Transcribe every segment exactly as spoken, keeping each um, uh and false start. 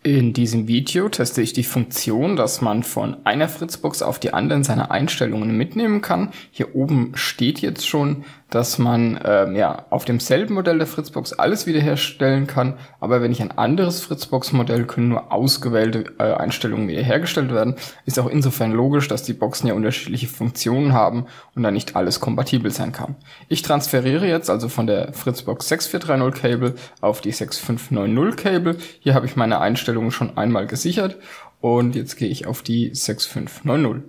In diesem Video teste ich die Funktion, dass man von einer Fritzbox auf die andere seine Einstellungen mitnehmen kann. Hier oben steht jetzt schon, dass man ähm, ja auf demselben Modell der Fritzbox alles wiederherstellen kann, aber wenn ich ein anderes Fritzbox-Modell, können nur ausgewählte äh, Einstellungen wiederhergestellt werden. Ist auch insofern logisch, dass die Boxen ja unterschiedliche Funktionen haben und da nicht alles kompatibel sein kann. Ich transferiere jetzt also von der Fritzbox sechs vier drei null Cable auf die sechs fünf neun null Cable. Hier habe ich meine Einstellungen schon einmal gesichert und jetzt gehe ich auf die sechs fünf neun null.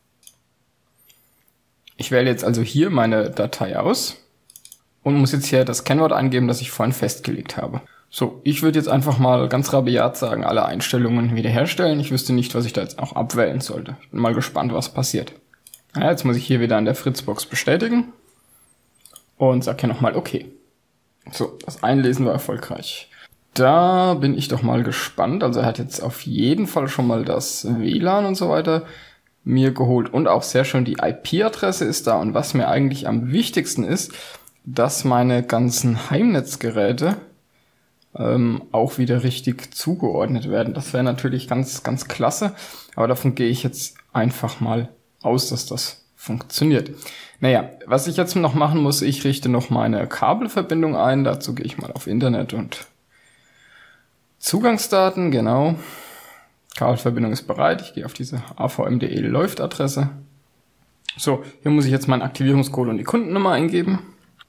Ich wähle jetzt also hier meine Datei aus und muss jetzt hier das Kennwort eingeben, das ich vorhin festgelegt habe. So, ich würde jetzt einfach mal ganz rabiat sagen, alle Einstellungen wiederherstellen. Ich wüsste nicht, was ich da jetzt auch abwählen sollte. Ich bin mal gespannt, was passiert. Ja, jetzt muss ich hier wieder an der Fritzbox bestätigen und sage hier nochmal OK. So, das Einlesen war erfolgreich. Da bin ich doch mal gespannt. Also er hat jetzt auf jeden Fall schon mal das W L A N und so weiter mir geholt und auch sehr schön die I P-Adresse ist da. Und was mir eigentlich am wichtigsten ist, dass meine ganzen Heimnetzgeräte ähm, auch wieder richtig zugeordnet werden. Das wäre natürlich ganz, ganz klasse, aber davon gehe ich jetzt einfach mal aus, dass das funktioniert. Naja, was ich jetzt noch machen muss, ich richte noch meine Kabelverbindung ein. Dazu gehe ich mal auf Internet und Zugangsdaten, genau. Kabelverbindung ist bereit. Ich gehe auf diese A V M punkt de läuft Adresse. So, hier muss ich jetzt meinen Aktivierungscode und die Kundennummer eingeben.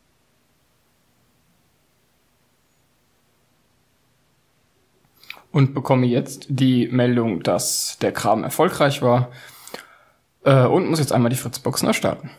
Und bekomme jetzt die Meldung, dass der Kram erfolgreich war. Äh, und muss jetzt einmal die Fritzbox neu starten.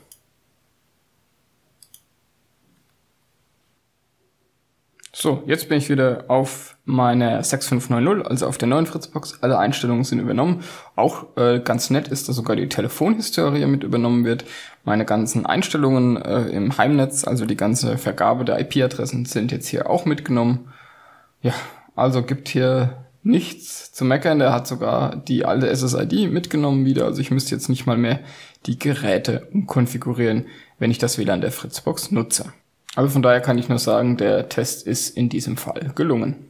So, jetzt bin ich wieder auf meiner sechs fünf neun null, also auf der neuen Fritzbox. Alle Einstellungen sind übernommen. Auch äh, ganz nett ist, dass sogar die Telefonhistorie mit übernommen wird. Meine ganzen Einstellungen äh, im Heimnetz, also die ganze Vergabe der I P-Adressen sind jetzt hier auch mitgenommen. Ja, also gibt hier nichts zu meckern. Der hat sogar die alte S S I D mitgenommen wieder. Also ich müsste jetzt nicht mal mehr die Geräte umkonfigurieren, wenn ich das W L A N der Fritzbox nutze. Also von daher kann ich nur sagen, der Test ist in diesem Fall gelungen.